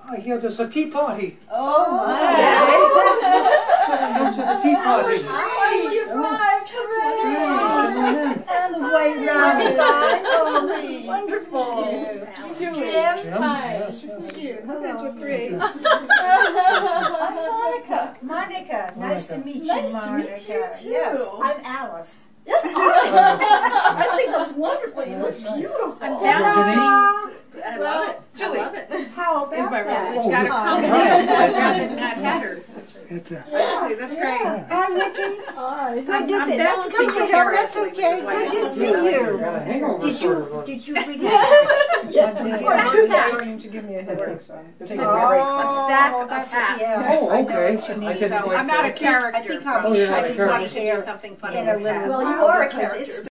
I hear there's a tea party. Oh my! Let's come to the tea party. Hi, you arrived! Hooray! And the white rabbit. Oh, this is wonderful. Jim? Hi. Yes, yes. You guys look great. Monica. Monica, nice to meet you, Nice to Monica. meet you too. Yes, I'm Alice. Yes, I think that's wonderful. You look beautiful. I'm Denise. I love it. Julie. I love it. How about that? It's got a Oh, combination right. of Mad Hatter. That's great. Hi, Ricky. Hi. Good to I'm see you. That's balancing okay. hair, That's actually, which okay. is why Good I to didn't see Got you. a hangover. Did you bring Starting to give me a headache, so I'm taking a break. A stack of that's hats. yeah. Oh, I know okay. what you I mean. didn't So quite I'm not a get- character. I think from- I'll be I shy just character. wanted to do something funny in a with little hats. Well, you are a because character. it's